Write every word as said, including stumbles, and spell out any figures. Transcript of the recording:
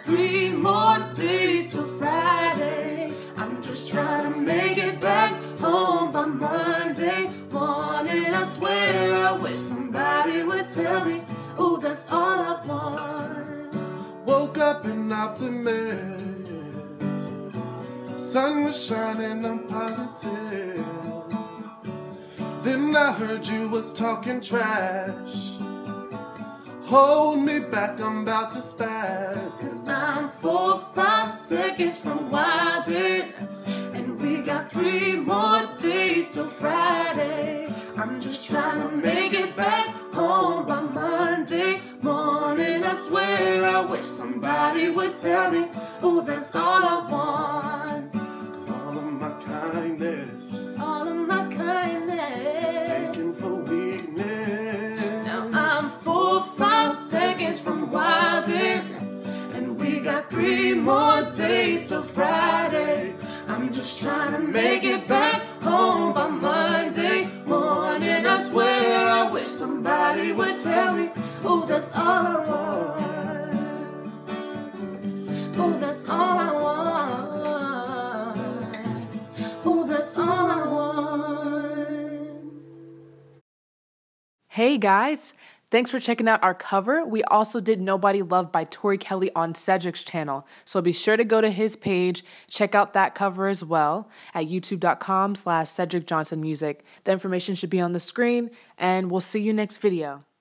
got three more days till Friday. I'm just trying to make it back home by Monday morning. I swear I wish somebody would tell me, oh, that's all I want. Woke up an optimist. Sun was shining, I'm positive. Then I heard you was talking trash. Hold me back, I'm about to spaz. Cause I'm four, five seconds from wildin', and we got three more days till Friday. I'm just trying to make it back home by Monday morning. I swear I wish somebody would tell me, oh, that's all I want. Cause all of my kindness, all of my kindness, is taken for weakness. Now I'm four, five seconds from wildin', and we got three more days till Friday. I'm just trying to make it back home by Monday morning. I swear I wish somebody would tell me, oh, that's all I want. Oh, that's all I want. Oh, that's all I want. Hey guys, thanks for checking out our cover. We also did Nobody Loved by Tori Kelly on Cedric's channel, so be sure to go to his page, check out that cover as well at youtube.com slash Cedric Johnson Music. The information should be on the screen, and we'll see you next video.